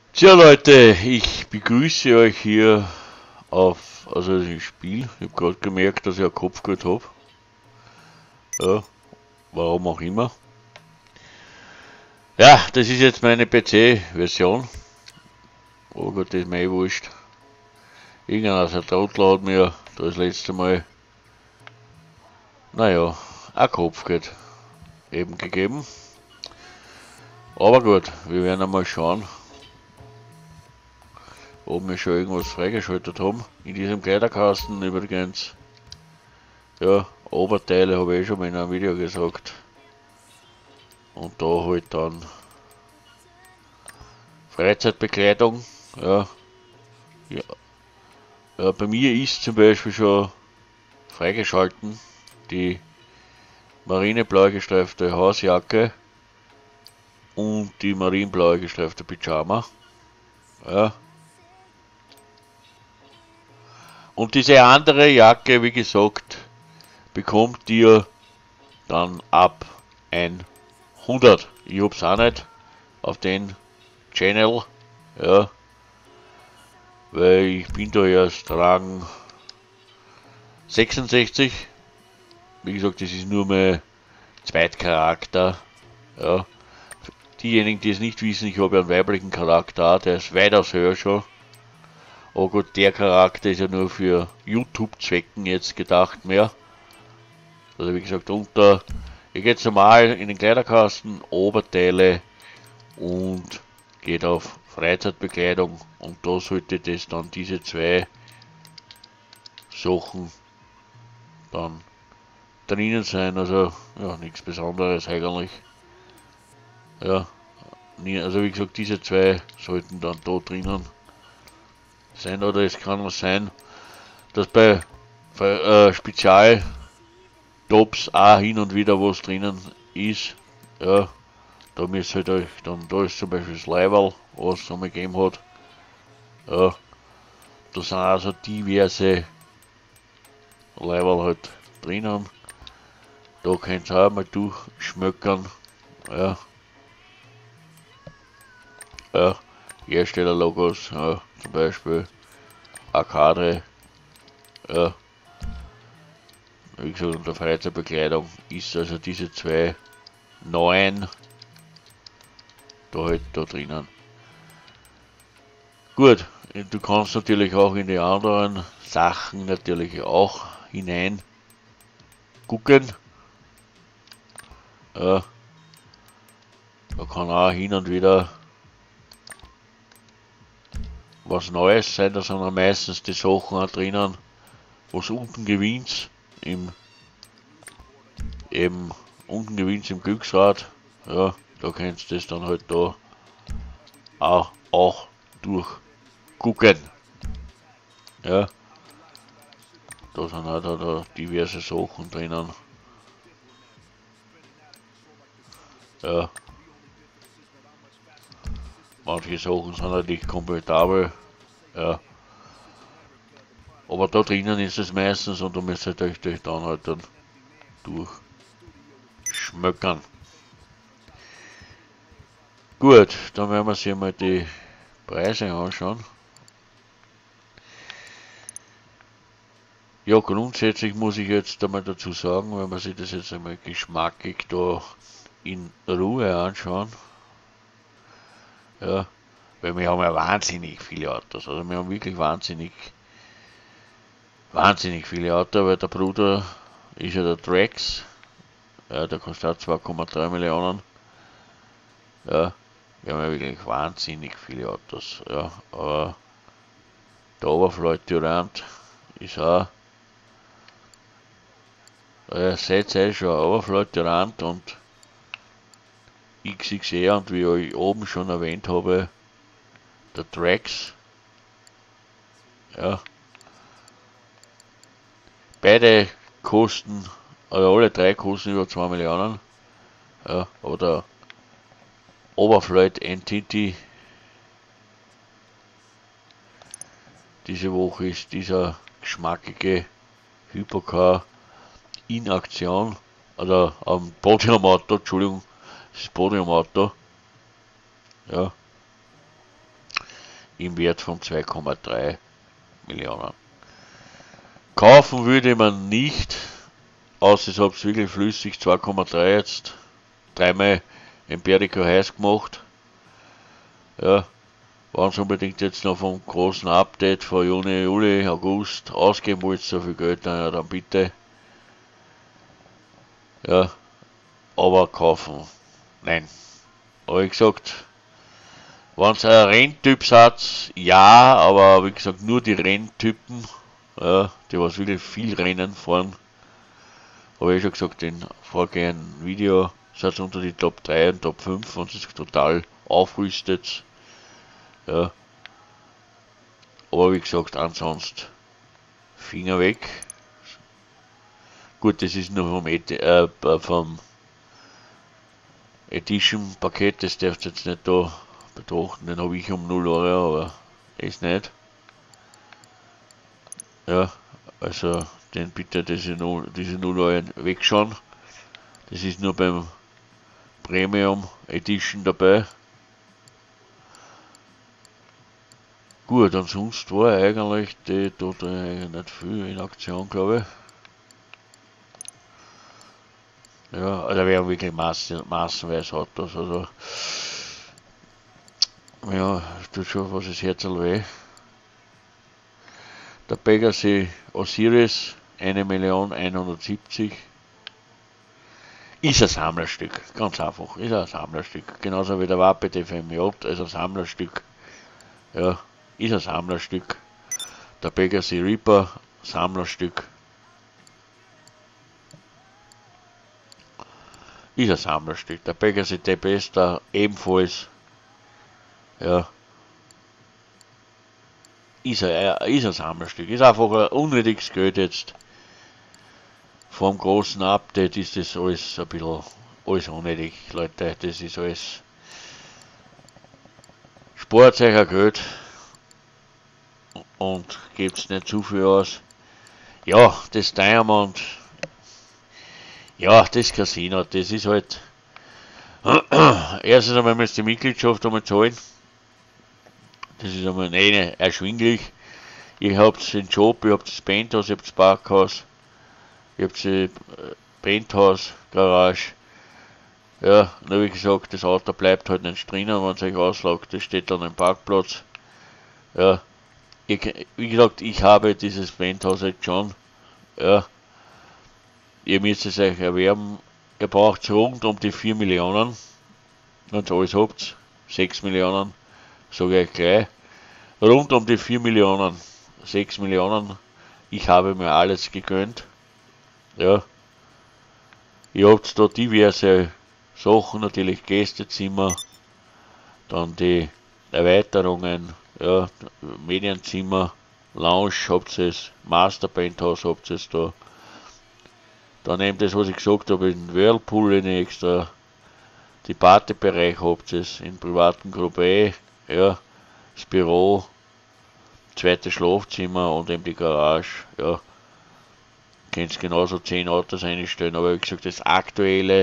Tja Leute, ich begrüße euch hier also das Spiel. Ich habe gerade gemerkt, dass ich ein Kopfgeld habe. Ja, warum auch immer. Ja, das ist jetzt meine PC-Version. Oh Gott, das ist mir eh wurscht. Irgendein Trottel hat mir das letzte Mal, naja, ein Kopfgeld eben gegeben. Aber gut, wir werden einmal schauen, ob wir schon irgendwas freigeschaltet haben. In diesem Kleiderkasten übrigens, ja, Oberteile habe ich eh schon mal in einem Video gesagt. Und da halt dann Freizeitbekleidung, ja, ja, ja, bei mir ist zum Beispiel schon freigeschalten die marineblau gestreifte Hausjacke und die marineblau gestreifte Pyjama, ja. Und diese andere Jacke, wie gesagt, bekommt ihr dann ab 100. Ich hab's auch nicht auf den Channel, ja, weil ich bin da erst Rang 66. Wie gesagt, das ist nur mein Zweitcharakter. Ja. Diejenigen, die es nicht wissen, ich habe ja einen weiblichen Charakter, der ist weitaus höher schon. Oh Gott, der Charakter ist ja nur für YouTube-Zwecken jetzt gedacht mehr. Also wie gesagt, ihr geht normal in den Kleiderkasten, Oberteile und geht auf Freizeitbekleidung und da sollte das dann diese zwei Sachen dann drinnen sein, also ja, nichts Besonderes eigentlich. Ja, also wie gesagt, diese zwei sollten dann da drinnen sein, oder es kann auch sein, dass bei Spezialtops auch hin und wieder was drinnen ist. Ja, da müsst ihr euch dann, da ist zum Beispiel das Leiberl, was es einmal gegeben hat. Ja, da sind also diverse Leiberl halt drinnen. Da könnt ihr auch mal durchschmöckern. Ja, ja, Herstellerlogos, ja, zum Beispiel Arcade, ja, wie gesagt, unter Freizeitbekleidung ist also diese zwei neuen da halt da drinnen. Gut, du kannst natürlich auch in die anderen Sachen natürlich auch hinein gucken. Ja, da kann auch hin und wieder was Neues sein, da sind auch meistens die Sachen auch drinnen, was unten gewinnt, eben unten gewinnt im Glücksrad. Ja, da kannst du das dann halt da auch durchgucken. Ja, da sind auch da diverse Sachen drinnen. Ja, manche Sachen sind natürlich komfortabel. Ja, aber da drinnen ist es meistens und da müsst ihr euch dann halt dann durchschmöckern. Gut, dann werden wir uns hier mal die Preise anschauen. Ja, grundsätzlich muss ich jetzt einmal dazu sagen, wenn man sich das jetzt einmal geschmackig da in Ruhe anschauen, ja, weil wir haben ja wahnsinnig viele Autos, also wir haben wirklich wahnsinnig viele Autos, weil der Bruder ist ja der Trax, ja, der kostet 2,3 Millionen, ja, wir haben ja wirklich wahnsinnig viele Autos, ja, aber der Overflight Durant ist auch, seht ihr schon, Overflight Durant und XXR und wie ich oben schon erwähnt habe, der Trax, ja, beide kosten, also alle drei kosten über 2 Millionen, ja, aber der Overflight Entity diese Woche ist dieser geschmackige Hypercar in Aktion, oder am Podiumauto, Entschuldigung, das Podiumauto, ja, im Wert von 2,3 Millionen. Kaufen würde man nicht, außer ich habe es wirklich flüssig 2,3 jetzt, dreimal Empirico heiß gemacht. Ja, wenn ihr unbedingt jetzt noch vom großen Update von Juni, Juli, August ausgeben wollt, so viel Geld, ja, dann bitte. Ja, aber kaufen, nein. Aber wie gesagt, wenn es ein Renntyp seid, ja, aber wie gesagt, nur die Renntypen, ja, die was wirklich viel Rennen fahren, habe ich schon gesagt, in vorgehenden Video seid ihr unter die Top 3 und Top 5, wenn es total aufrüstet. Ja. Aber wie gesagt, ansonsten Finger weg. Gut, das ist nur vom Edition Paket, das darfst du jetzt nicht da betrachten, den habe ich um 0 Euro, aber ist nicht. Ja, also den bitte diese 0 Euro wegschauen. Das ist nur beim Premium Edition dabei. Gut, ansonsten war eigentlich die dort nicht viel in Aktion, glaube ich. Ja, also wer wirklich massenweise hat das, also ja, tut schon was das Herz weh. Der Pegasus Osiris 1.170.000 ist ein Sammlerstück, ganz einfach, ist ein Sammlerstück, genauso wie der Wappe FMJ ist ein Sammlerstück, ja, ist ein Sammlerstück. Der Pegasus Reaper, Sammlerstück, ist ein Sammlerstück. Der Pegasus Tempesta ebenfalls, ja, ist ein Sammlerstück, ist einfach ein unnötiges Geld jetzt. Vom großen Update ist das alles ein bisschen alles unnötig, Leute, das ist alles spart euch ein Geld und gebt nicht zu viel aus. Ja, das Diamond, ja, das Casino, das ist halt erstens einmal müsst ihr die Mitgliedschaft einmal zahlen. Das ist einmal nicht erschwinglich. Ihr habt den Job, ihr habt das Penthouse, ihr habt das Parkhaus, ihr habt die Penthouse, Garage. Ja, nur wie gesagt, das Auto bleibt halt nicht drinnen, wenn es euch auslagt, das steht dann im Parkplatz. Ja, wie gesagt, ich habe dieses Penthouse jetzt schon. Ja, ihr müsst es euch erwerben. Ihr braucht rund um die 4 Millionen, wenn ihr alles habt. 6 Millionen, sage ich euch gleich. Rund um die 4 Millionen, 6 Millionen. Ich habe mir alles gegönnt. Ja, ihr habt da diverse Sachen, natürlich Gästezimmer, dann die Erweiterungen, ja, Medienzimmer, Lounge habt ihr es, Master Penthouse habt ihr es da. Dann eben das, was ich gesagt habe, in Whirlpool in extra, die Partybereich habt ihr es, in privaten Gruppe, ja, das Büro, zweites Schlafzimmer und eben die Garage, ja. Könnt genauso 10 Autos einstellen, aber wie gesagt, das aktuelle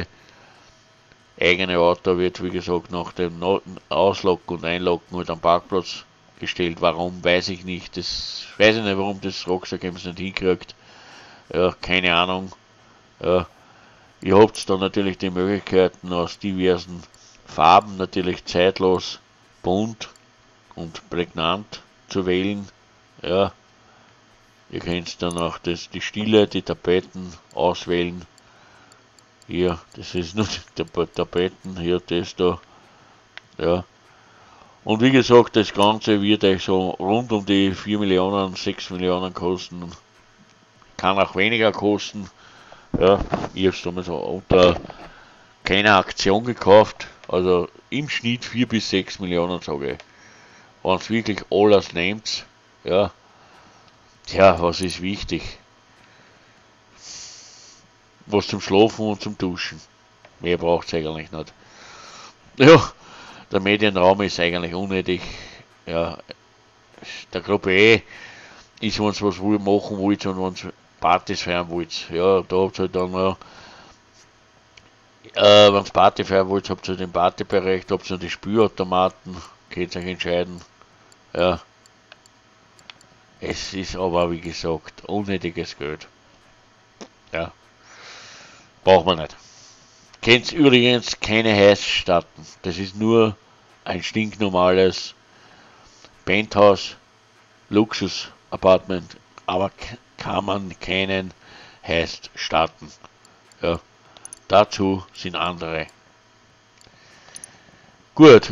eigene Auto wird, wie gesagt, nach dem Auslocken und Einlocken halt am Parkplatz gestellt. Warum, weiß ich nicht. Das weiß ich nicht, warum das Rockstar Games nicht hinkriegt. Ja, keine Ahnung. Ja, ihr habt dann natürlich die Möglichkeiten aus diversen Farben, natürlich zeitlos, bunt und prägnant zu wählen. Ja, ihr könnt dann auch die Stile, die Tapeten auswählen. Hier, das ist nur die Tapeten, hier das da. Ja. Und wie gesagt, das Ganze wird euch so rund um die 4 Millionen, 6 Millionen kosten. Kann auch weniger kosten. Ja, ich habe es damals unter keiner Aktion gekauft. Also im Schnitt 4 bis 6 Millionen, sage ich. Wenn es wirklich alles nehmt, ja. Tja, was ist wichtig? Was zum Schlafen und zum Duschen. Mehr braucht es eigentlich nicht. Ja, der Medienraum ist eigentlich unnötig. Ja, der Gruppe E ist, wenn ihr was machen wollt und wenn ihr Partys feiern wollt. Ja, da habt ihr halt dann, ja, wenn ihr Party feiern wollt, habt ihr den Partybereich, da habt ihr die Spülautomaten, könnt ihr euch entscheiden. Ja. Es ist aber, wie gesagt, unnötiges Geld. Ja. Braucht man nicht. Kennt übrigens keine Heißstatten. Das ist nur ein stinknormales Penthouse, Luxus-Apartment, aber kann man keinen Heist starten. Ja, dazu sind andere. Gut.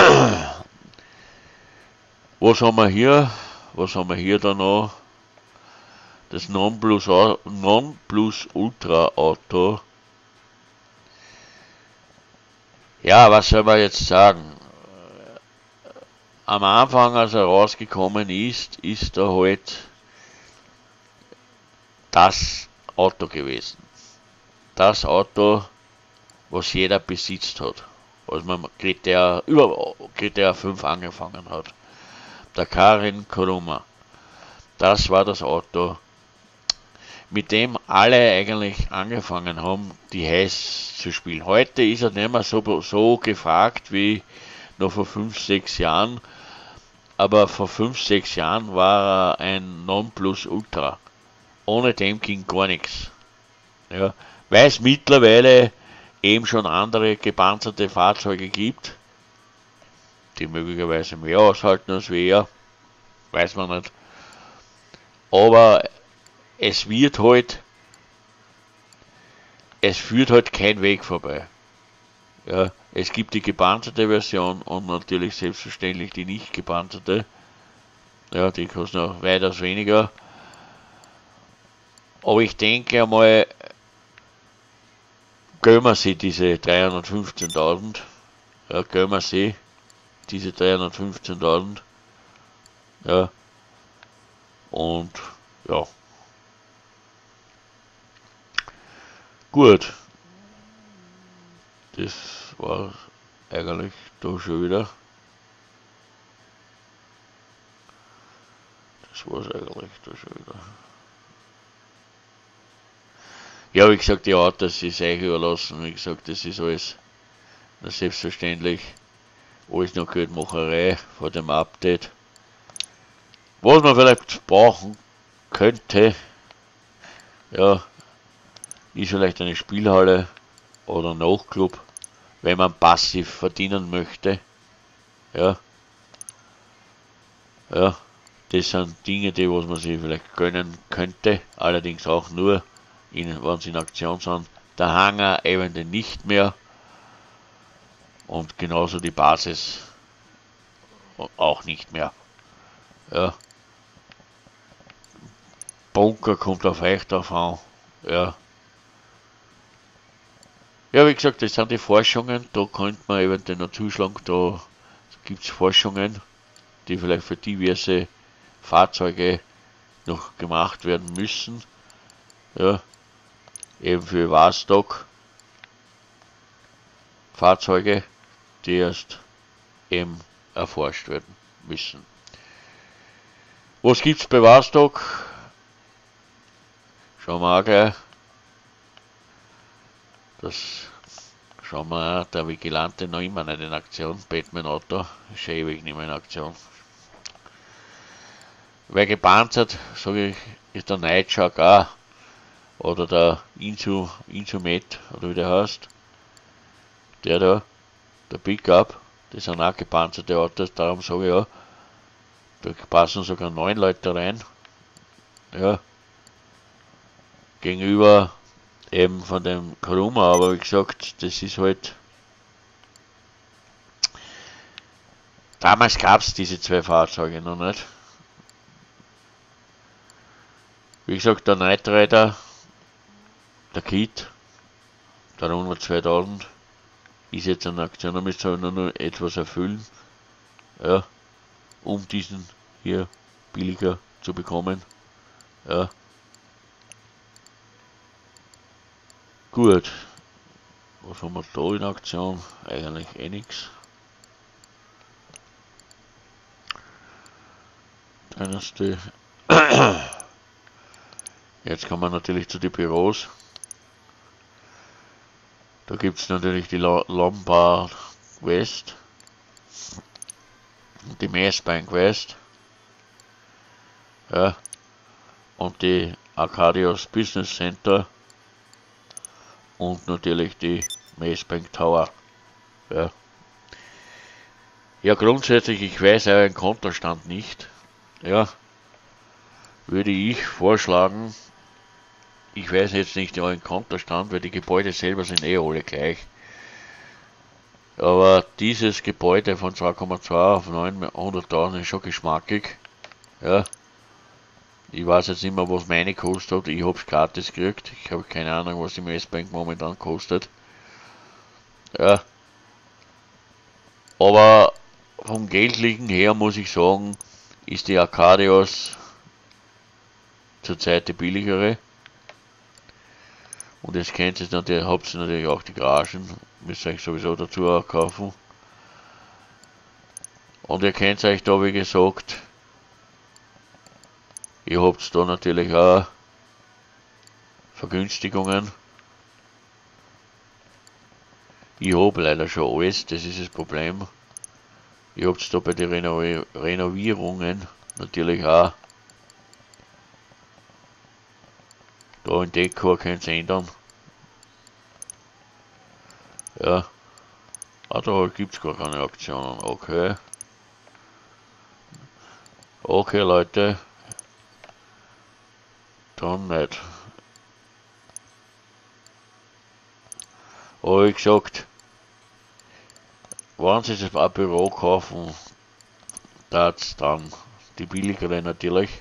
Was haben wir hier? Was haben wir hier da noch? Das Nonplusultra-Auto. Ja, was soll man jetzt sagen? Am Anfang, als er rausgekommen ist er halt das Auto gewesen. Das Auto, was jeder besitzt hat. Als man GTA 5 angefangen hat. Der Karin Kuruma. Das war das Auto, mit dem alle eigentlich angefangen haben, die Heiß zu spielen. Heute ist er nicht mehr so gefragt wie noch vor 5, 6 Jahren, aber vor 5, 6 Jahren war er ein Nonplusultra. Ohne dem ging gar nichts. Ja, weil es mittlerweile eben schon andere gepanzerte Fahrzeuge gibt, die möglicherweise mehr aushalten als wir, weiß man nicht. Aber es führt halt kein Weg vorbei. Ja, es gibt die gepanzerte Version und natürlich selbstverständlich die nicht gepanzerte. Ja, die kostet noch weitaus weniger. Aber ich denke einmal, gönnen wir sie diese 315.000. Ja, gönnen wir sie diese 315.000. Ja. Und ja. Gut. Das war eigentlich da schon wieder. Das war es eigentlich da schon wieder. Ja, wie gesagt, die Autos ist euch überlassen. Wie gesagt, das ist alles selbstverständlich. Alles noch Geldmacherei vor dem Update. Was man vielleicht brauchen könnte, ja, ist vielleicht eine Spielhalle oder ein Nachtclub, wenn man passiv verdienen möchte. Ja, ja, das sind Dinge, die was man sich vielleicht gönnen könnte, allerdings auch nur, wenn sie in Aktion sind. Der Hangar eventuell nicht mehr und genauso die Basis auch nicht mehr. Ja. Bunker kommt auf euch drauf an. Ja. Ja, wie gesagt, das sind die Forschungen, da könnte man eventuell noch zuschlagen, da gibt es Forschungen, die vielleicht für diverse Fahrzeuge noch gemacht werden müssen. Ja, eben für Warstock Fahrzeuge, die erst eben erforscht werden müssen. Was gibt's bei Warstock? Schauen wir auch gleich. Das schauen wir auch, der Vigilante noch immer nicht in Aktion. Batman Auto ist schon ewig nicht mehr in Aktion. Wer gepanzert, sage ich, ist der Nightshark auch. Oder der Insumet, oder wie der heißt. Der da, der Pickup, das sind auch gepanzerte Autos, darum sage ich ja, da passen sogar 9 Leute rein. Ja. Gegenüber eben von dem Kuruma, aber wie gesagt, das ist halt. Damals gab es diese 2 Fahrzeuge noch nicht. Wie gesagt, der Knight Rider, der Kit, der Runner 2000, ist jetzt eine Aktion, da müsst ihr nur etwas erfüllen, ja, um diesen hier billiger zu bekommen. Ja. Gut, was haben wir da in Aktion? Eigentlich eh nichts. Jetzt kommen wir natürlich zu den Büros. Da gibt es natürlich die Lombard West. die Massbank West, ja, und die Arcadios Business Center und natürlich die Massbank Tower. Ja. Ja, grundsätzlich, ich weiß euren Kontostand nicht. Ja, würde ich vorschlagen, ich weiß jetzt nicht euren Kontostand, weil die Gebäude selber sind eh alle gleich. Aber dieses Gebäude von 2,2 auf 900.000 ist schon geschmackig. Ja. Ich weiß jetzt nicht mehr, was meine kostet hat. Ich hab's gratis gekriegt. Ich habe keine Ahnung, was die Massbank momentan kostet. Ja. Aber vom Geldlichen her muss ich sagen, ist die Arcadios zurzeit die billigere. Und jetzt kennt ihr natürlich, habt ihr natürlich auch die Garagen, müsst ihr euch sowieso dazu kaufen. Und ihr kennt euch da, wie gesagt, ihr habt da natürlich auch Vergünstigungen. Ich habe leider schon alles, das ist das Problem. Ihr habt da bei den Renovierungen natürlich auch. Da in Dekor könnt ihr ändern. Ja. Ah, da gibt es gar keine Aktionen. Okay. Okay, Leute. Dann nicht. Aber wie gesagt, wenn sie das ein Büro kaufen, das dann die billigere natürlich.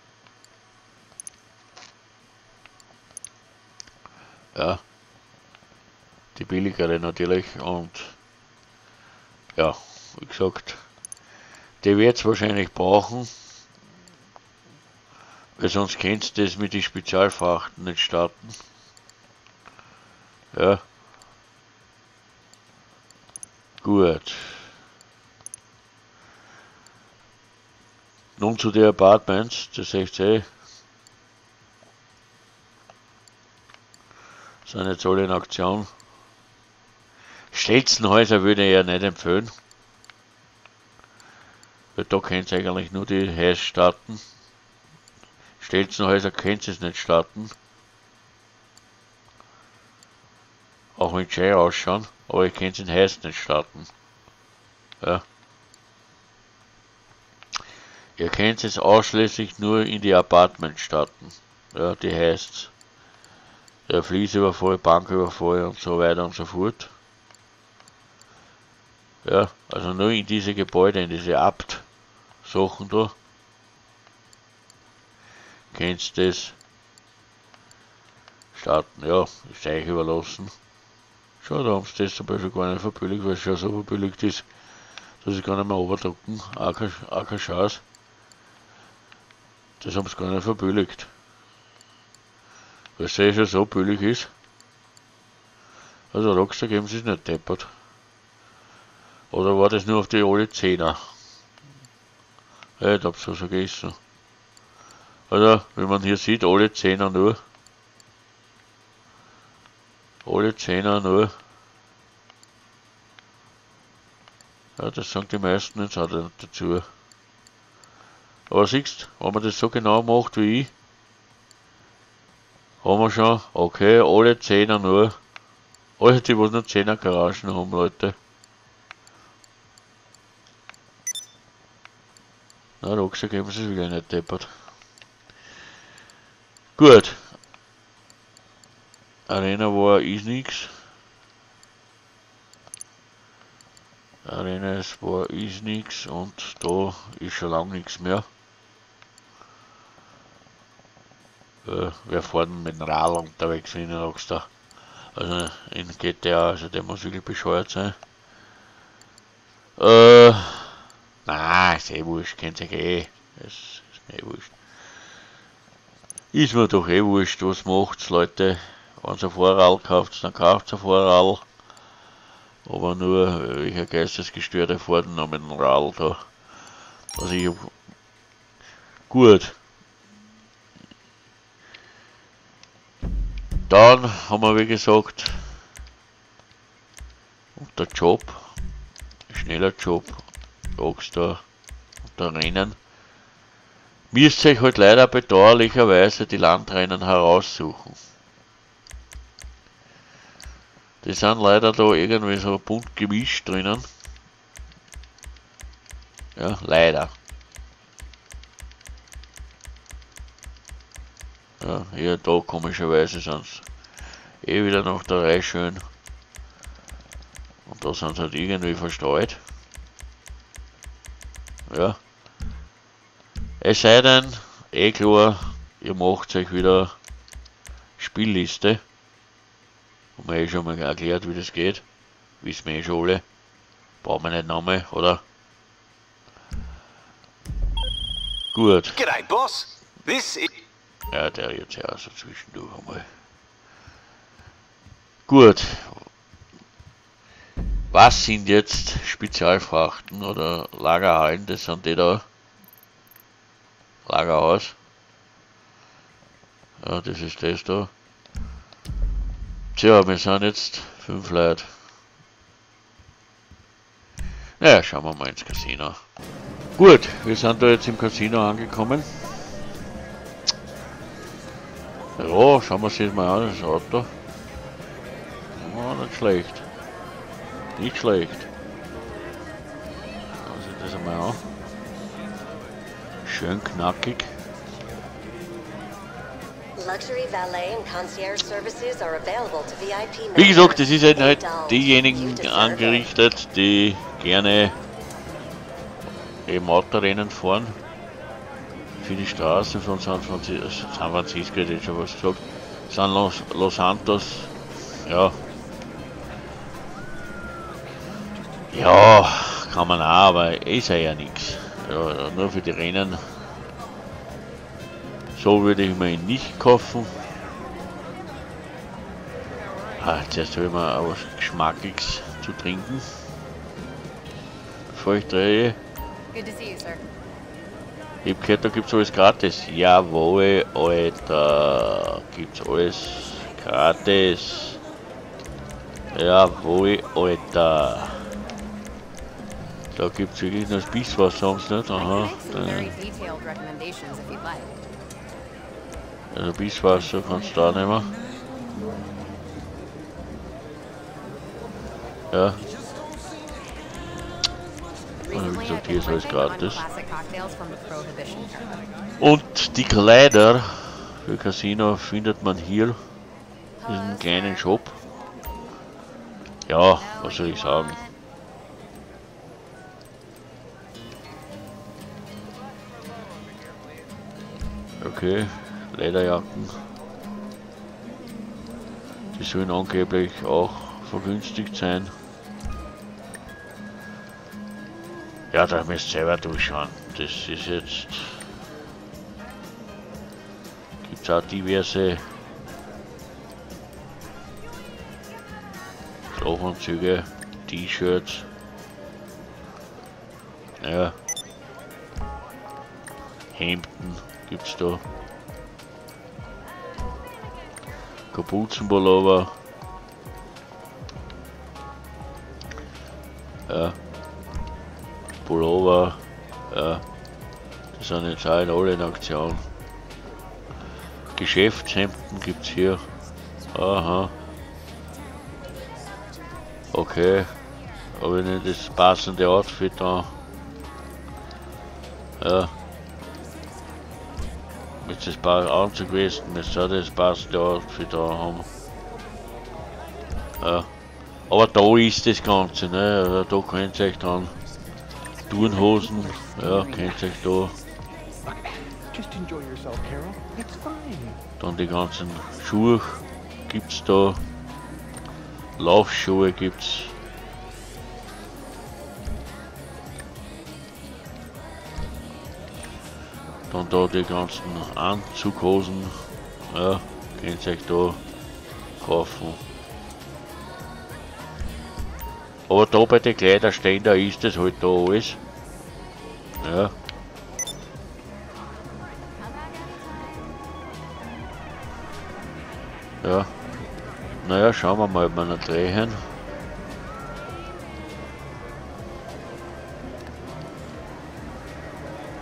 Ja. Die billigere natürlich und ja, wie gesagt, die wird es wahrscheinlich brauchen, weil sonst könnt ihr das mit den Spezialfrachten nicht starten. Ja. Gut. Nun zu den Apartments, das seht ihr. Sind jetzt alle in Aktion. Stelzenhäuser würde ich ja nicht empfehlen. Weil da könnt ihr eigentlich nur die Häuser starten. Stelzenhäuser könnt ihr es nicht starten. Auch wenn schön ausschauen, aber ihr könnt den Haus nicht starten. Ja. Ihr könnt es ausschließlich nur in die Apartments starten. Ja, die heißt der Fließüberfall, Banküberfall und so weiter und so fort. Ja, also nur in diese Gebäude, in diese Abt-Sachen da. Könnt ihr das starten. Ja, ist euch überlassen. Schau, da haben sie das zum Beispiel gar nicht verbilligt, weil es schon so verbilligt ist, dass ich gar nicht mehr overdrucken. Auch kein Chance. Das haben sie gar nicht verbilligt. Weil es ja schon so billig ist. Also Rockstar geben sie es nicht deppert. Oder war das nur auf die alle 10er? Ja, ich hab's so vergessen. Also, wie man hier sieht, alle 10er nur. Alle 10er nur. Ja, das sagen die meisten jetzt auch nicht dazu. Aber siehst, wenn man das so genau macht wie ich, haben wir schon, okay, alle 10er nur. Alle, die was nur 10er Garagen haben, Leute. Na, Rockstar geben sie es wieder nicht deppert. Gut. Arena war ist nix. Arena war ist nix und da ist schon lange nichts mehr. Wir fahren mit dem Rad unterwegs in den Rockstar. Also in GTA, also der muss wirklich bescheuert sein. Nein, ist eh wurscht, kennt sich eh. Das ist mir eh wurscht. Ist mir doch eh wurscht, was macht's, Leute. Wenn ihr ein Fahrrad kauft, dann kauft ihr ein Fahrrad. Aber nur, welcher Geistesgestörte fährt noch mit dem Rad da. Also ich hab... Gut. Dann haben wir, wie gesagt, der Job, schneller Job, Rockstar, der Rennen, müsst ihr euch halt leider bedauerlicherweise die Landrennen heraussuchen. Die sind leider da irgendwie so bunt gemischt drinnen. Ja, leider. Ja, hier da komischerweise sind es wieder nach der Reihe schön. Und da sind sie halt irgendwie verstreut. Ja. Es sei denn, klar, ihr macht euch wieder Spielliste. Haben wir schon mal erklärt, wie das geht. Wissen wir schon alle. Brauchen wir nicht nochmal, oder? Gut. G'day, boss. This is... Ja, der jetzt ja so zwischendurch einmal. Gut. Was sind jetzt Spezialfrachten oder Lagerhallen? Das sind die da. Lagerhaus. Ja, das ist das da. Tja, wir sind jetzt 5 Leute. Naja, schauen wir mal ins Casino. Gut, wir sind da jetzt im Casino angekommen. Ja, schauen wir uns das mal an, das Auto. Oh, nicht schlecht. Nicht schlecht. Schauen Sie das einmal an. Schön knackig. Wie gesagt, das ist halt diejenigen angerichtet, die gerne Motorrennen fahren. Für die Straßen von San Francisco, hätte ich schon was gesagt. San Los Santos, ja. Ja, kann man auch, aber ist ja nichts. Ja, nur für die Rennen. So würde ich mir ihn nicht kaufen. Zuerst habe ich mir auch was Geschmackiges zu trinken. Bevor ich drehe. Ich hab gehört, da gibt's alles gratis. Jawohl, Alter. Gibt's alles gratis. Jawohl, Alter. Da gibt's wirklich noch das Bisswasser, haben sie nicht? Aha. Also Bisswasser kannst du da nehmen. Ja. Und wie gesagt, hier ist alles gratis. Und die Kleider für Casino findet man hier in diesem kleinen Shop. Ja, was soll ich sagen? Okay, Lederjacken. Die sollen angeblich auch vergünstigt sein. Ja, da müsst ihr selber durchschauen. Das ist jetzt... Gibt's auch diverse Schlafanzüge, T-Shirts. Ja. Hemden gibt's da. Kapuzenpullover. Ja. Pullover. Ja. Das sind jetzt auch alle in Aktion. Geschäftshemden gibt's hier. Aha. Okay. Aber nicht das passende Outfit da. Ja. Mit das Anzug gewesen, müsste auch das passende Outfit da haben. Ja. Aber da ist das Ganze, ne? Also da könnt ihr euch dann Turnhosen, ja, könnt ihr euch da. Dann die ganzen Schuhe gibt's da. Laufschuhe gibt's. Dann da die ganzen Anzughosen, ja, könnt ihr euch da kaufen. Aber da bei den Kleiderständer ist das halt da alles. Ja. Ja. Naja, schauen wir mal, ob wir noch drehen.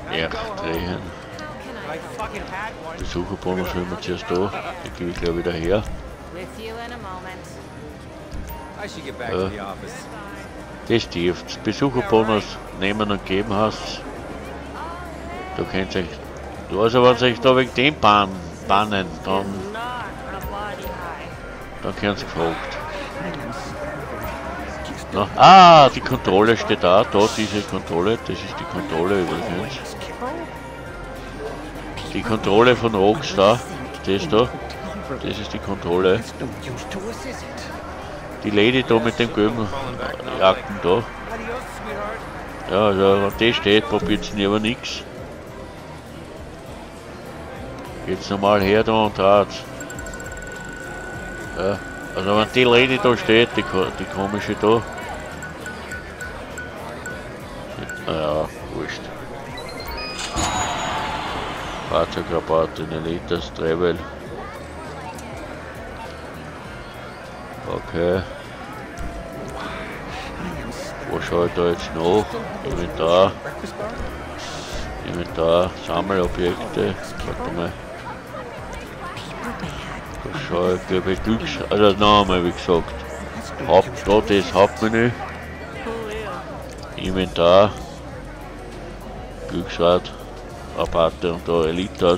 drehen. I fucking had one. Besucherbonus haben wir zuerst da. Den gebe ich gleich wieder her. With you in a moment. I should get back to the office. Das dürft. Besucherbonus nehmen und geben hast. Du könnt euch. Du, also wenn ihr euch da wegen dem bannen, dann Not a body high. könnt ihr gefragt. Na, ah, die Kontrolle steht da, diese Kontrolle, das ist die Kontrolle übrigens. Die Kontrolle von Rockstar, das da, das ist die Kontrolle. Die Lady da mit dem gelben Jacken da. Adios, sweetheart. Ja, also wenn die steht, probiert sie aber nichts. Geht's nochmal her da und draht. Ja, also wenn die Lady da steht, die komische da. Ja, wurscht. Fahrzeugrabatt in Elitas Travel. Okay. Was schaut da jetzt noch? Inventar. Inventar, Sammelobjekte. Warte mal. Da schaue ich, glaube ich, also Name, wie gesagt. Da das Hauptmenü. Inventar. Glücksrad. Rabatte und da Elitas.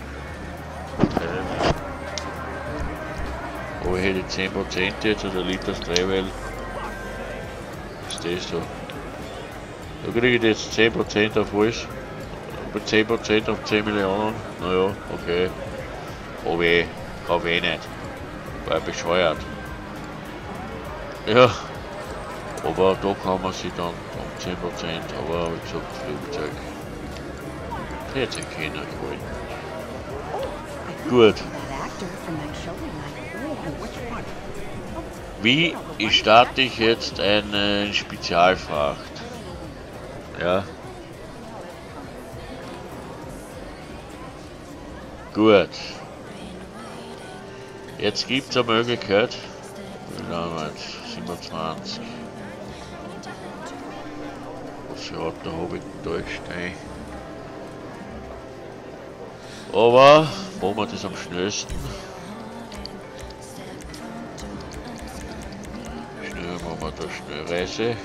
Aber ich hätte 10% jetzt, also Elitas Travel. Was ist das so? Da kriege ich jetzt 10% auf alles. Mit 10% auf 10 Millionen. Naja, okay. Aber ich kaufe eh nicht. Weil bescheuert. Ja. Aber da kann man sich dann um 10%, aber wie gesagt, Flugzeug. Hätte ich keiner geholt. Gut. Wie starte ich jetzt eine Spezialfracht? Ja. Gut. Jetzt gibt es eine Möglichkeit. Wie lange haben wir jetzt? 27. Was für Auto habe ich denn da stehen? Aber machen wir das am schnellsten. Schnell machen wir da Schnellreise.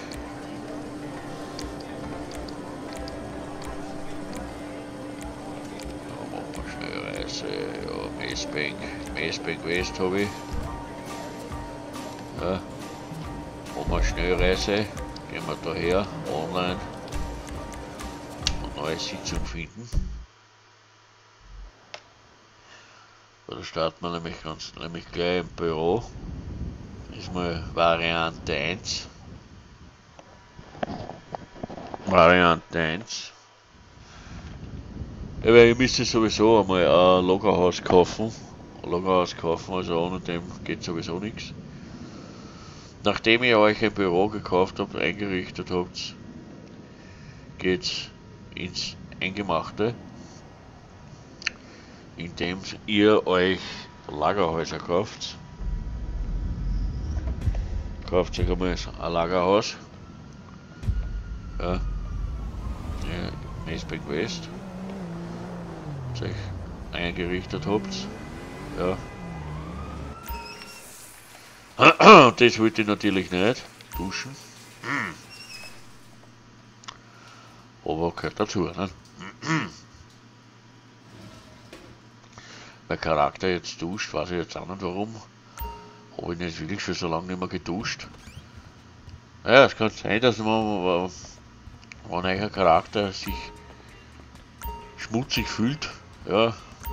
Da machen wir Schnellreise. Ja, Macebank. Macebank West habe ich. Ja. Machen wir Schnellreise. Gehen wir da her. Online. Eine neue Sitzung finden. Da starten wir nämlich gleich im Büro. Ist mal Variante 1. Variante 1. Ja, weil ich müsste sowieso einmal ein Lagerhaus kaufen. Also ohne dem geht sowieso nichts. Nachdem ihr euch ein Büro gekauft habt, eingerichtet habt, geht's ins Eingemachte. Indem ihr euch Lagerhäuser kauft. Kauft euch einmal ein Lagerhaus. Ja. Ja, Macebank West. Euch eingerichtet habt. Ja. Das wollte ich natürlich nicht. Duschen. Aber gehört dazu, ne? Mein Charakter jetzt duscht, weiß ich jetzt auch nicht warum. Habe ich nicht wirklich schon so lange nicht mehr geduscht. Ja, es kann sein, dass man, wenn euer Charakter sich schmutzig fühlt, ja.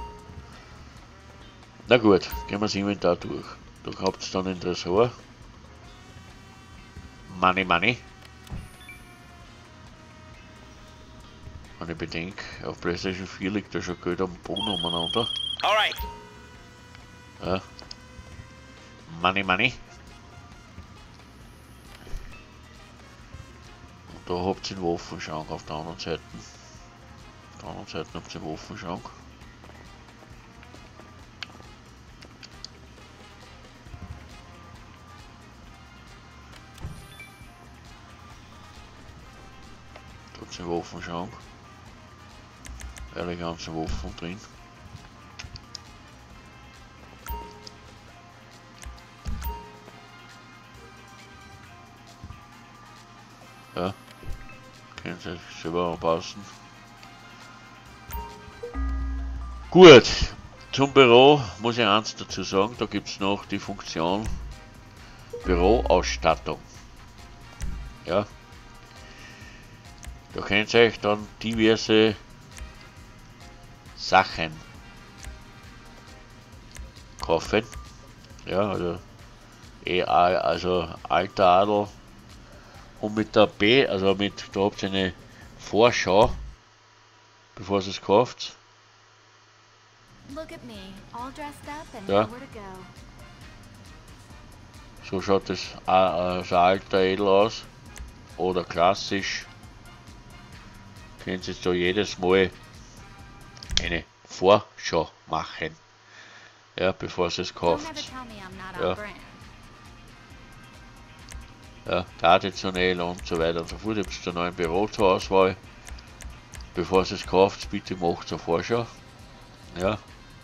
Na gut, gehen wir das Inventar durch. Da habt ihr dann den Tresor. Money. Wenn ich bedenke, auf PlayStation 4 liegt da schon Geld am Boden umeinander. Alright. Ja. Money. Und da habt ihr den Waffenschrank auf der anderen Seite. Auf der anderen Seite habt ihr den Waffenschrank. Da habt ihr den Waffenschrank. die ganzen Waffen drin. Ja, können Sie selber anpassen. Gut, zum Büro muss ich eins dazu sagen, da gibt es noch die Funktion Büroausstattung. Ja, da könnt ihr euch dann diverse Sachen kaufen. Ja, also alter Adel. Und mit der B, also da habt ihr eine Vorschau, bevor ihr es kauft. Ja. So schaut es so alter Edel aus. Oder klassisch. Könnt ihr da jedes Mal eine Vorschau machen. Ja, bevor ihr es kauft. Ja. Ja, traditionell und so weiter und so fort. Ihr habt da noch ein Büro zur Auswahl. Bevor ihr es kauft, bitte macht eine Vorschau. Ja.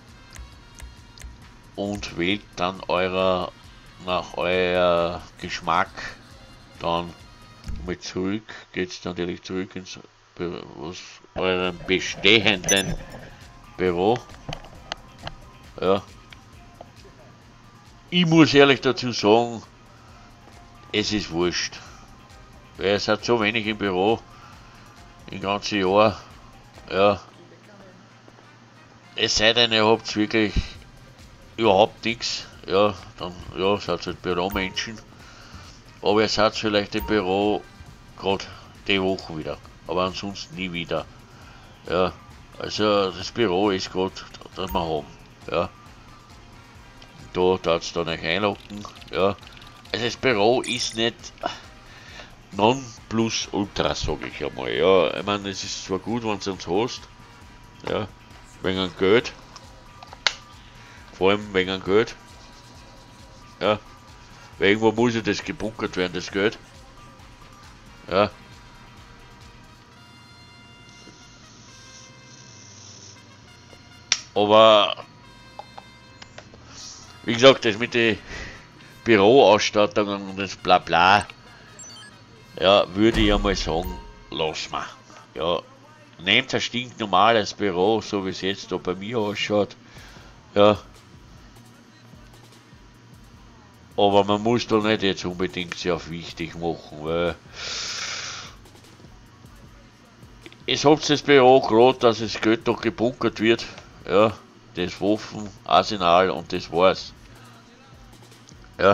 Und wählt dann nach euer Geschmack dann mit zurück. Geht es dann natürlich zurück ins eurem bestehenden Büro. Ja. Ich muss ehrlich dazu sagen, es ist wurscht. Weil es hat so wenig im Büro im ganzen Jahr. Ja. Es sei denn, ihr habt wirklich überhaupt nichts. Ja, dann ja, seid halt Büromenschen. Aber ihr seid vielleicht im Büro gerade die Woche wieder. Aber ansonsten nie wieder. Ja. Also das Büro ist gerade, das wir haben. Ja. Da darf es dann euch einloggen. Ja. Also das Büro ist nicht non plus ultra, sage ich einmal. Ja, ich meine, es ist zwar gut, wenn du uns hast, ja, wegen Geld, vor allem wegen Geld, ja, weil irgendwo muss ja das gebunkert werden, das Geld, ja. Aber, wie gesagt, das mit den Büroausstattung und das Blabla, ja, würde ich einmal sagen, lass mal. Ja, nehmt ein stinknormales Büro, so wie es jetzt da bei mir ausschaut. Ja. Aber man muss da nicht jetzt unbedingt sehr auf wichtig machen, weil es habt das Büro gerade, dass das Geld doch gebunkert wird. Ja, das Waffenarsenal und das war's. Ja.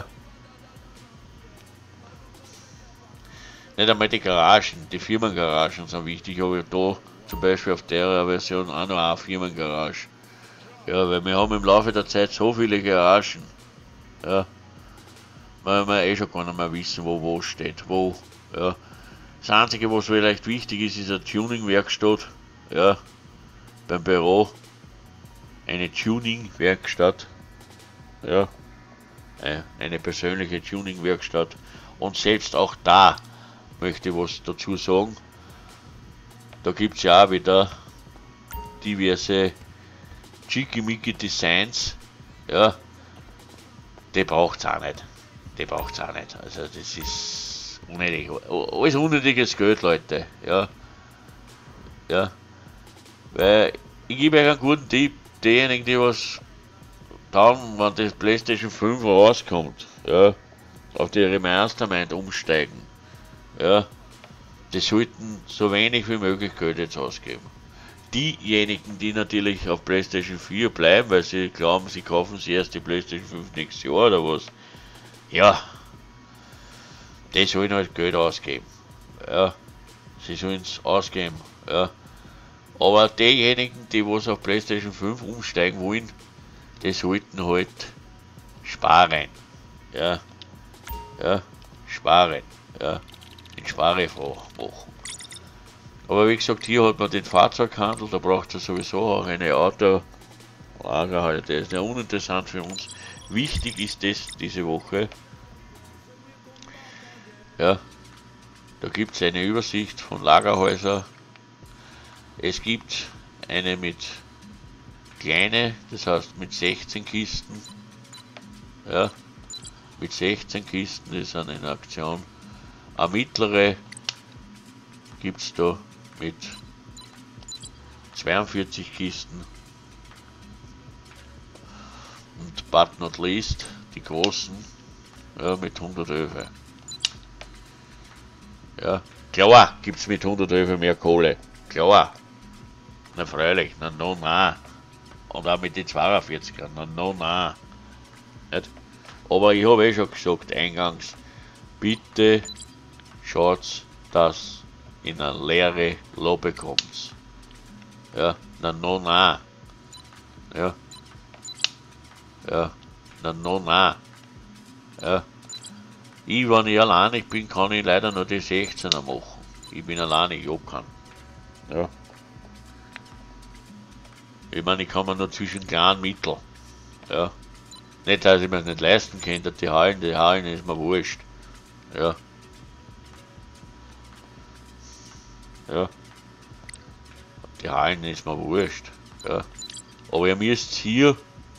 Nicht einmal die Garagen, die Firmengaragen sind wichtig, aber da zum Beispiel auf der Version auch noch eine Firmengarage. Ja, weil wir haben im Laufe der Zeit so viele Garagen. Ja. Weil wir eh schon gar nicht mehr wissen, wo steht. Wo. Ja. Das einzige, was vielleicht wichtig ist, ist eine Tuning-Werkstatt. Ja. Beim Büro. Eine Tuning-Werkstatt. Ja. Eine persönliche Tuning-Werkstatt. Und selbst auch da möchte ich was dazu sagen. Da gibt es ja auch wieder diverse Schickimicki Designs. Ja, die braucht es auch nicht. Die braucht es auch nicht. Also das ist unnötig. Alles unnötiges Geld, Leute. Ja. Ja. Weil ich gebe euch einen guten Tipp. Diejenigen, die was dann, wenn das PlayStation 5 rauskommt, ja, auf die Remasterment umsteigen, ja, die sollten so wenig wie möglich Geld jetzt ausgeben. Diejenigen, die natürlich auf PlayStation 4 bleiben, weil sie glauben, sie kaufen sich erst die PlayStation 5 nächstes Jahr oder was, ja, die sollen halt Geld ausgeben. Ja, sie sollen es ausgeben. Ja. Aber diejenigen, die was auf PlayStation 5 umsteigen wollen, die sollten halt sparen. Ja, ja, sparen. Ja, den Sparefach machen. Aber wie gesagt, hier hat man den Fahrzeughandel, da braucht es sowieso auch eine Autolagerhalle. Der ist ja uninteressant für uns. Wichtig ist das diese Woche. Ja, da gibt es eine Übersicht von Lagerhäusern. Es gibt eine mit kleine, das heißt mit 16 Kisten. Ja, mit 16 Kisten, die sind in Aktion. Eine mittlere gibt es da mit 42 Kisten. Und but not least, die großen, ja, mit 100 Öfe. Ja, klar gibt es mit 100 Öfe mehr Kohle. Klar. Na freilich, na no, na. Und auch mit den 42ern, na no, na. Nicht? Aber ich habe schon gesagt eingangs, bitte schaut, dass in eine leere Lobby kommt. Ja, na no, na. Ja. Ja, na no, na. Ja. Wenn ich alleinig bin, kann ich leider nur die 16er machen. Ich bin alleine, ich hab keinen. Ja. Ich meine, ich kann mir nur zwischen kleinen Mittel. Ja. Nicht, dass ich mir nicht leisten könnte, die Hallen ist mir wurscht. Ja. Ja. Die Hallen ist mir wurscht. Ja. Aber ihr müsst hier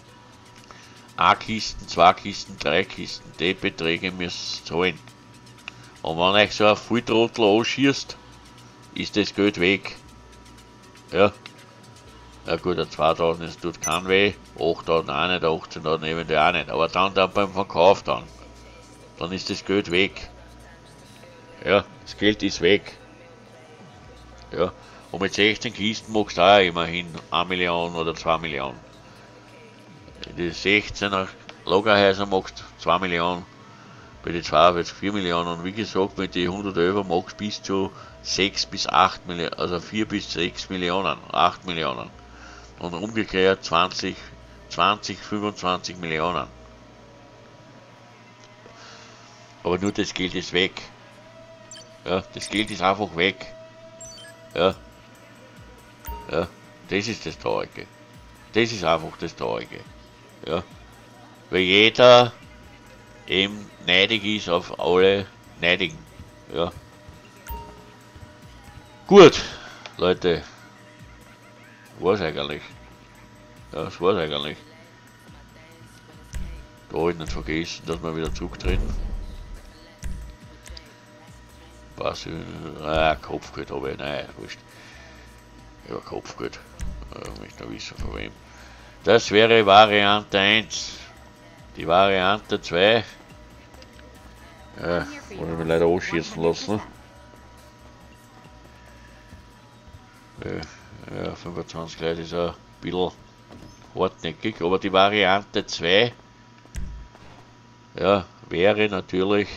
1 Kisten, 2 Kisten, 3 Kisten, die Beträge müsst ihr zahlen. Und wenn euch so ein Volltrottel anschießt, ist das Geld weg. Ja. Ja gut, ein 2000, es tut kein weh, 8000 auch nicht, 18.000 eventuell auch nicht, aber dann beim Verkauf dann ist das Geld weg. Ja, das Geld ist weg. Ja, und mit 16 Kisten magst du auch immerhin 1 Million oder 2 Millionen. Die 16er Lagerhäuser magst 2 Millionen, bei den 42 4 Millionen und wie gesagt, mit den 100 Euro magst bis zu 6 bis 8 Millionen, also 4 bis 6 Millionen, 8 Millionen. Und umgekehrt 20, 25 Millionen. Aber nur das Geld ist weg. Ja, das Geld ist einfach weg. Ja. Ja, das ist das Traurige. Das ist einfach das Traurige. Ja. Weil jeder eben neidig ist auf alle Neidigen. Ja. Gut, Leute. War's eigentlich. Ja, das war's eigentlich. Da hab ich nicht vergessen, dass wir wieder zurücktreten. Was? Kopfgeld habe ich, nein, wurscht. Ja, Kopfgeld. Ich möchte noch wissen von wem. Das wäre Variante 1. Die Variante 2. Ja, wollte ich mir leider anschießen lassen. Ja, 25 Leute ist ein bisschen hartnäckig, aber die Variante 2, ja, wäre natürlich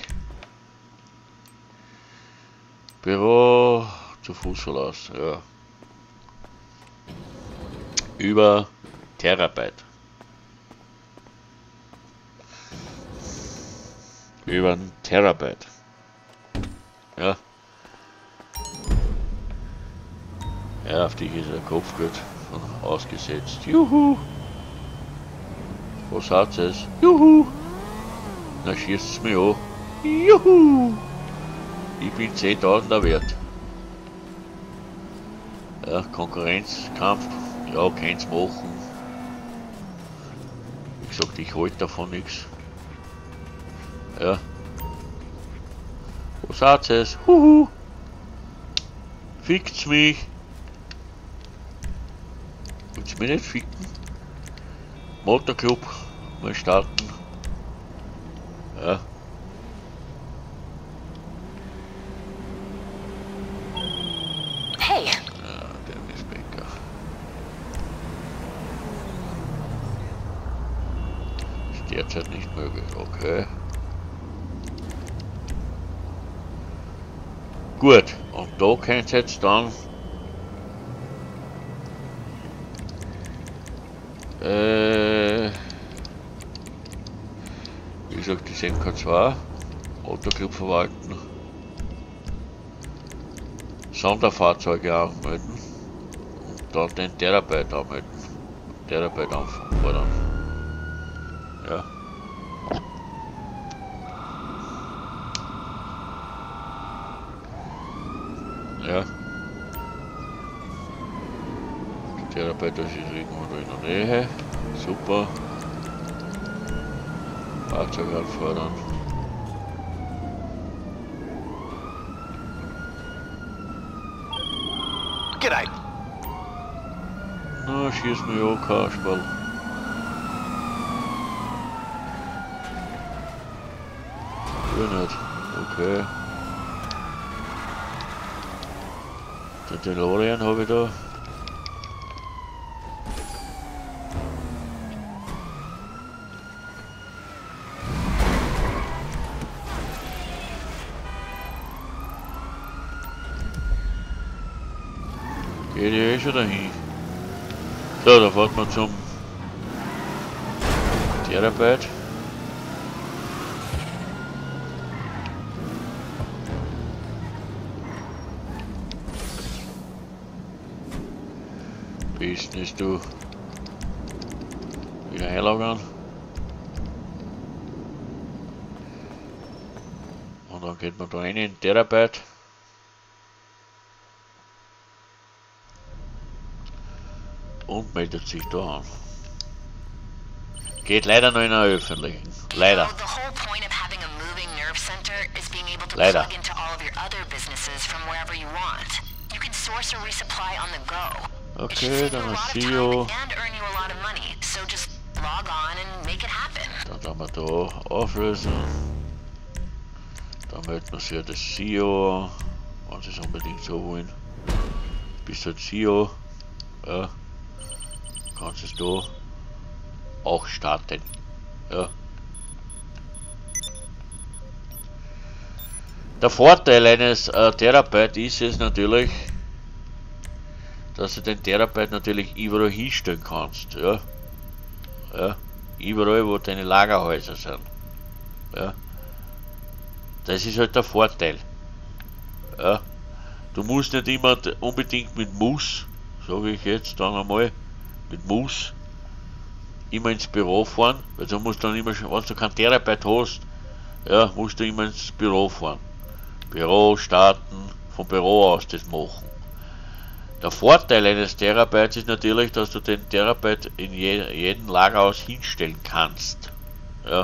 Büro zu Fußverlass, ja. Über Terabyte. Über ein Terabyte. Ja. Ja, auf dich ist ein Kopfgeld ausgesetzt. Juhu! Was hat es? Juhu! Na schießt es mir an. Juhu! Ich bin 10.000er wert. Ja, Konkurrenzkampf. Ja, kann's machen. Wie gesagt, ich halte davon nichts. Ja. Was hat es? Juhu! Fickt's mich! Willst du mich nicht ficken? Motorclub mal starten. Ja. Hey! Ja, Dennis Becker. Ist derzeit nicht möglich, okay. Gut, und da könnt ihr jetzt dann wie gesagt, das MK2 Autoclub verwalten, Sonderfahrzeuge anmelden und dann den Terabyte anmelden, Terabyte anfordern. Ja. Ja. Therapeut, das ist irgendwo da in der Nähe. Super. Fahrzeug anfordern. G'day. Na, schieß mir ja Kasperl. Nicht. Okay. Den DeLorean habe ich da. Geht ja eh schon dahin. So, da fährt man zum Therapeut. Business, du. Wieder einloggen. Und dann geht man da rein in den Therapeut. Und meldet sich da an. Geht leider noch in der öffentlichen. Leider. Leider. Okay, dann ist CEO. Dann haben wir da auflösen. Dann meldet man sich ja das CEO an, wenn sie es unbedingt so wollen. Bist halt CEO. Ja. Kannst es da auch starten. Ja. Der Vorteil eines Therapeut ist es natürlich, dass du den Therapeut natürlich überall hinstellen kannst. Ja. Ja. Überall, wo deine Lagerhäuser sind. Ja. Das ist halt der Vorteil. Ja. Du musst nicht immer unbedingt mit Muss, sage ich jetzt dann einmal, mit Muss immer ins Büro fahren, weil du musst dann immer, wenn du keinen Therapeut hast, ja, musst du immer ins Büro fahren. Büro starten, vom Büro aus das machen. Der Vorteil eines Therapeuten ist natürlich, dass du den Therapeut in jedem Lagerhaus hinstellen kannst. Ja.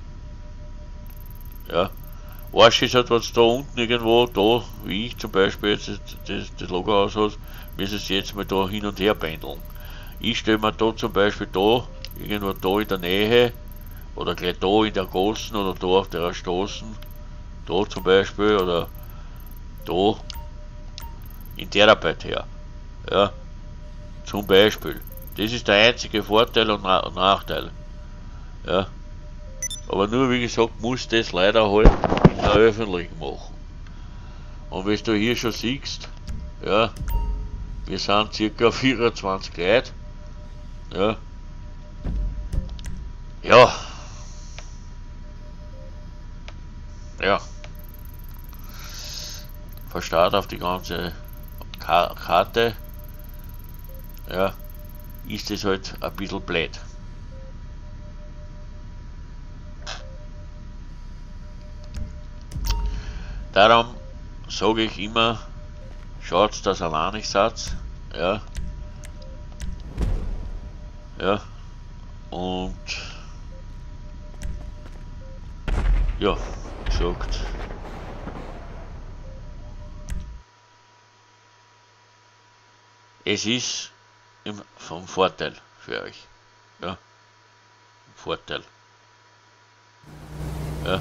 Ja. Arsch ist halt, wenn du da unten irgendwo, da, wie ich zum Beispiel jetzt das Lagerhaus hast, müssen sie jetzt mal da hin und her pendeln. Ich stelle mir da zum Beispiel da, irgendwo da in der Nähe, oder gleich da in der Gassen oder da auf der Straße, da zum Beispiel, oder da in Therapeut her. Ja, zum Beispiel. Das ist der einzige Vorteil und Nachteil. Ja, aber nur wie gesagt, muss das leider halt in der öffentlichen machen. Und wenn du hier schon siehst, ja, wir sind ca. 24 Leute. Ja. Ja. Ja. Verstaut auf die ganze Karte. Ja. Ist es halt ein bisschen blöd. Darum sage ich immer, schaut, dass ihr alleine seid. Ja. Ja. Und ja, gesagt. Es ist vom Vorteil für euch. Ja. Vorteil. Ja.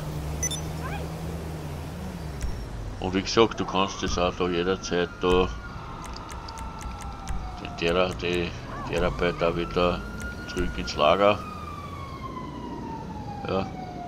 Und wie gesagt, du kannst das auch da jederzeit da den Therapeut auch wieder zurück ins Lager. Ja.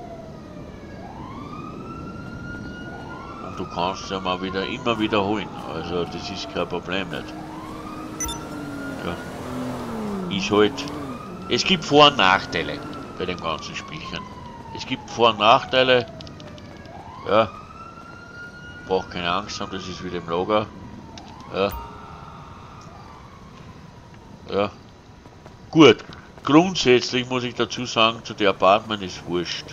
Und du kannst ja mal wieder immer wiederholen. Also das ist kein Problem nicht. Ja. Ist halt. Es gibt Vor- und Nachteile bei dem ganzen Spielchen. Es gibt Vor- und Nachteile. Ja. Braucht keine Angst haben, das ist wieder im Lager. Ja. Ja. Gut. Grundsätzlich muss ich dazu sagen, zu den Apartment ist wurscht.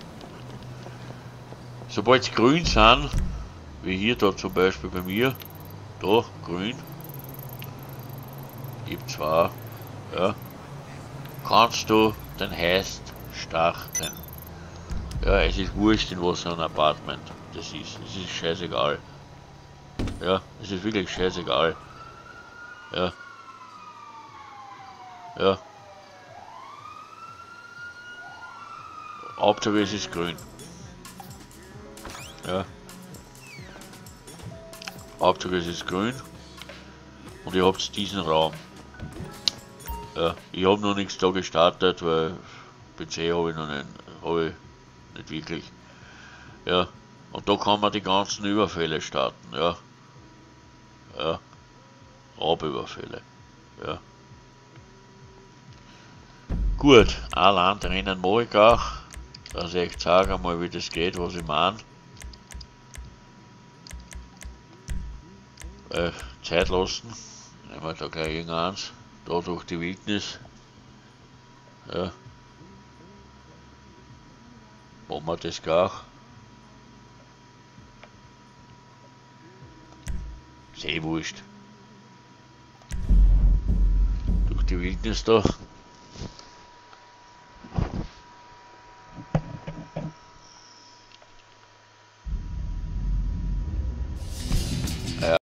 Sobald sie grün sind, wie hier da zum Beispiel bei mir, da grün, Gibt zwar, ja, kannst du den Heist starten. Ja, es ist wurscht, in was für ein Apartment das ist. Es ist scheißegal. Ja, es ist wirklich scheißegal. Ja. Ja. Hauptsache es ist grün. Ja. Hauptsache es ist grün. Und ihr habt diesen Raum. Ja, ich habe noch nichts da gestartet, weil PC habe ich noch nicht, nicht wirklich. Ja, und da kann man die ganzen Überfälle starten, ja. Ja, Raubüberfälle, ja. Gut, ein Landrennen mache ich auch, dass ich euch zeige einmal, wie das geht, was ich meine. Zeit lassen, nehmen wir da gleich irgendeins, da durch die Wildnis. Ja. Machen wir das gleich. Sehr wurscht. Durch die Wildnis da. Ja.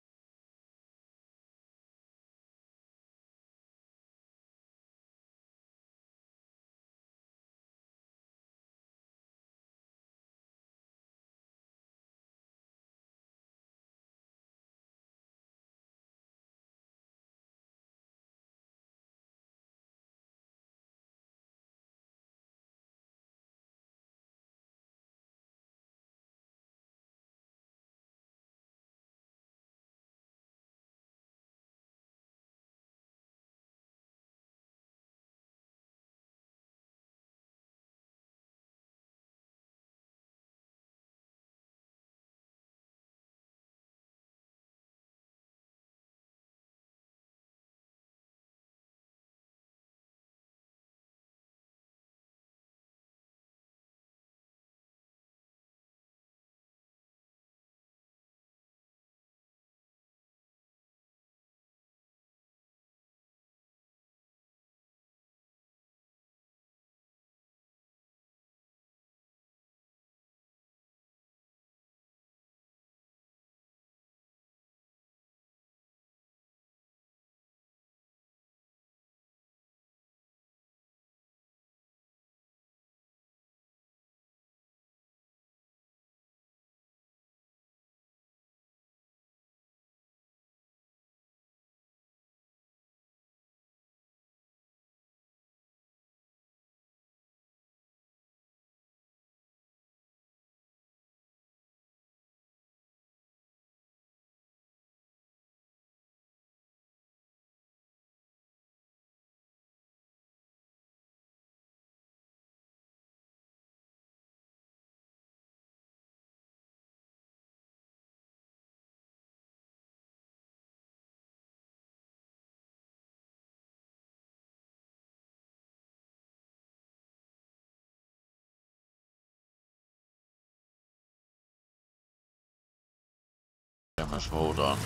Das war dann.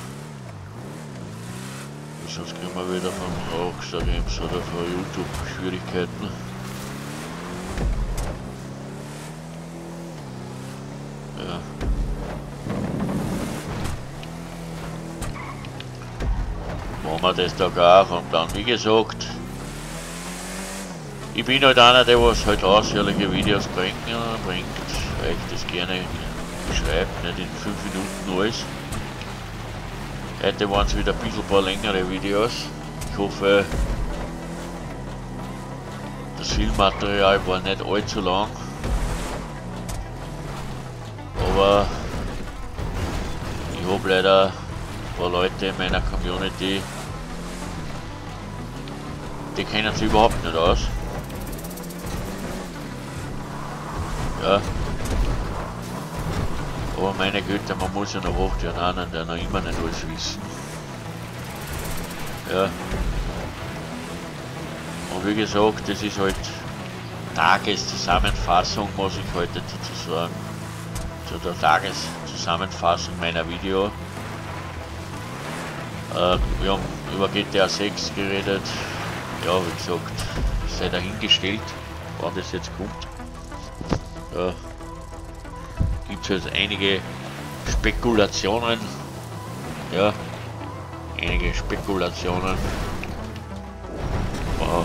Sonst kriegen wir wieder von Rockstar Games oder von YouTube Schwierigkeiten. Ja. Machen wir das da auch und dann, wie gesagt, ich bin halt einer, der was halt ausführliche Videos bringt, euch das gerne schreibt, nicht in 5 Minuten alles. Heute waren es wieder ein bisschen paar längere Videos. Ich hoffe, das Filmmaterial war nicht allzu lang. Aber ich habe leider ein paar Leute in meiner Community, die kennen sich überhaupt nicht aus. Ja. Aber meine Güte, man muss ja nach 8 Jahren einen, der noch immer nicht alles wissen. Ja. Und wie gesagt, das ist halt Tageszusammenfassung, muss ich heute dazu sagen. Zu der Tageszusammenfassung meiner Video. Wir haben über GTA 6 geredet. Ja, wie gesagt, sei dahingestellt, wann das jetzt kommt. Ja, gibt es jetzt einige Spekulationen. Ja, einige Spekulationen. Wow.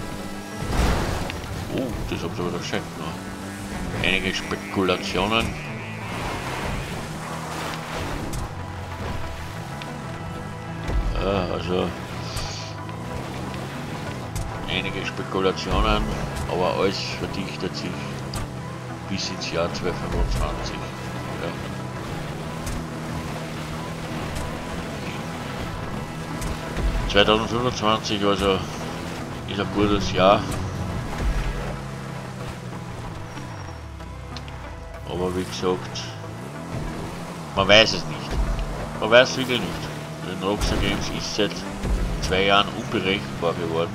Oh, das habt ihr aber schön gemacht. Einige Spekulationen. Ja, also einige Spekulationen, aber alles verdichtet sich bis ins Jahr 2025. Ja. – 2025 also ist ein gutes Jahr. Aber wie gesagt, man weiß es nicht. Man weiß es wirklich nicht. Den Rockstar Games ist seit 2 Jahren unberechenbar geworden.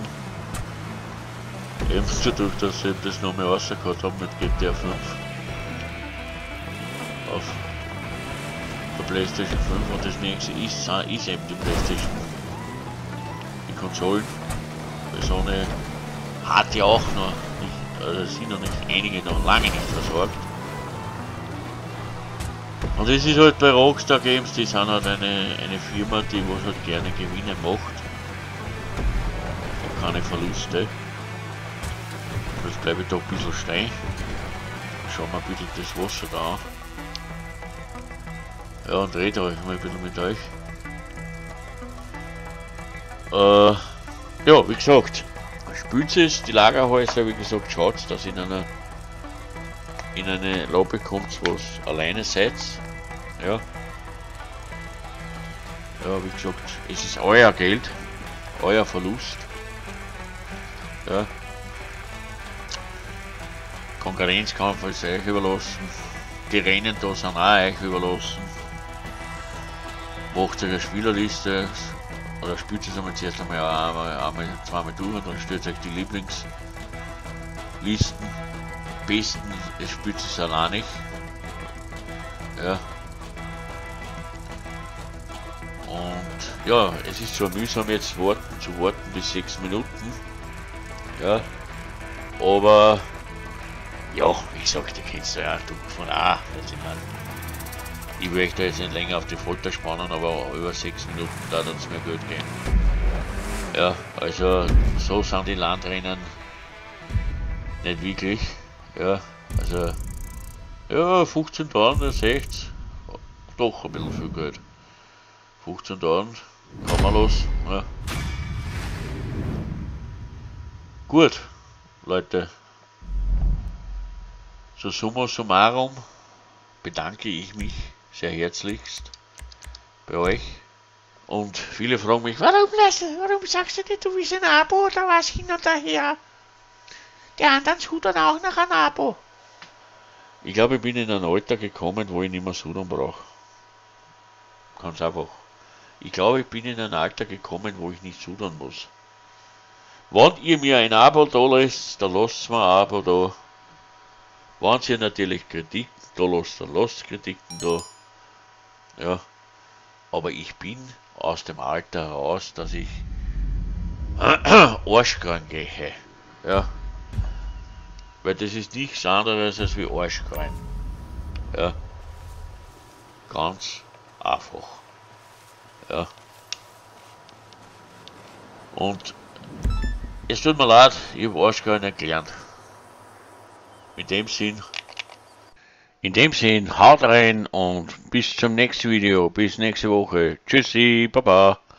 Eben dadurch, dass sie das noch mehr rausgehauen haben mit GTA 5 auf der PlayStation 5 und das nächste ist eben die PlayStation. Die Konsolen. Weil Sony hat ja auch noch nicht, also sind noch nicht einige noch lange nicht versorgt. Und es ist halt bei Rockstar Games, die sind halt eine Firma, die was halt gerne Gewinne macht. Und keine Verluste. Jetzt bleibe ich da ein bisschen stehen. Schauen wir ein bisschen das Wasser da an. Ja, und rede euch mal ein bisschen mit euch. Ja, wie gesagt, spült es die Lagerhäuser, wie gesagt, schaut, dass ihr in eine Lobby kommt, wo ihr alleine seid. Ja. Ja, wie gesagt, es ist euer Geld, euer Verlust. Ja. Konkurrenzkampf ist euch überlassen. Die Rennen da sind auch euch überlassen. Macht euch eine Spielerliste oder spielt es einmal zuerst einmal zweimal durch und dann stellt euch die Lieblingslisten. Besten, es spielt es allein nicht. Ja. Und ja, es ist zwar mühsam jetzt zu warten bis 6 Minuten. Ja. Aber ja, wie gesagt, ihr kennt ja von A. Ich will euch da jetzt nicht länger auf die Folter spannen, aber über 6 Minuten da es mir gut gehen. Ja, also so sind die Landrennen nicht wirklich. Ja, also ja, 15 Tagen, das ist echt doch ein bisschen viel Geld. 15 Tagen, kann man los. Ja. Gut, Leute. So summa summarum bedanke ich mich sehr herzlichst bei euch. Und viele fragen mich, warum sagst du nicht, du willst ein Abo oder was hin und her? Die anderen sudern auch nach einem Abo. Ich glaube, ich bin in ein Alter gekommen, wo ich nicht mehr sudern brauche. Ganz einfach. Ich glaube, ich bin in ein Alter gekommen, wo ich nicht sudern muss. Wenn ihr mir ein Abo da lasst, dann lasst mir ein Abo da. Wenn ihr natürlich Kritiken da lasst, dann lasst Kritiken da. Ja. Aber ich bin aus dem Alter heraus, dass ich Arschkreien gehe. Ja. Weil das ist nichts anderes als wie Arschkreien. Ja. Ganz einfach. Ja. Und es tut mir leid, ich habe Arschkreien nicht gelernt. In dem Sinn, haut rein und bis zum nächsten Video, bis nächste Woche. Tschüssi, Baba.